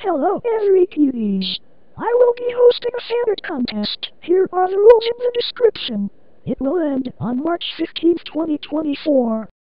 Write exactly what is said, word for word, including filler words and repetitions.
Hello, every cuties. I will be hosting a fan art contest. Here are the rules in the description. It will end on March fifteenth, twenty twenty-four.